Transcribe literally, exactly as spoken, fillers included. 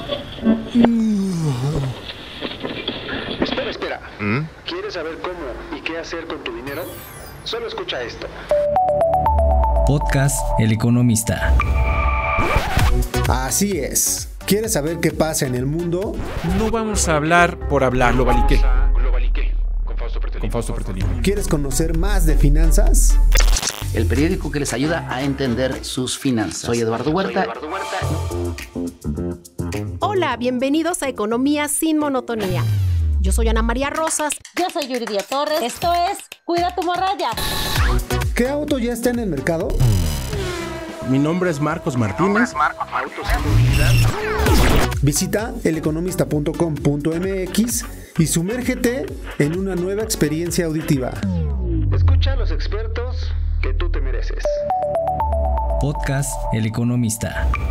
Espera, espera. ¿Mm? ¿Quieres saber cómo y qué hacer con tu dinero? Solo escucha esto. Podcast El Economista. Así es. ¿Quieres saber qué pasa en el mundo? No vamos a hablar por hablar. Globaliqué. Globaliqué. Con Fausto Bertolini. Con Fausto Bertolini. ¿Quieres conocer más de finanzas? El periódico que les ayuda a entender sus finanzas. Soy Eduardo Huerta. Soy Eduardo Huerta. Hola, bienvenidos a Economía sin Monotonía. Yo soy Ana María Rosas. Yo soy Yuridia Torres. Esto es Cuida tu morralla. ¿Qué auto ya está en el mercado? Mi nombre es Marcos Martínez. Visita el economista punto com punto m x y sumérgete en una nueva experiencia auditiva. Escucha a los expertos que tú te mereces. Podcast El Economista.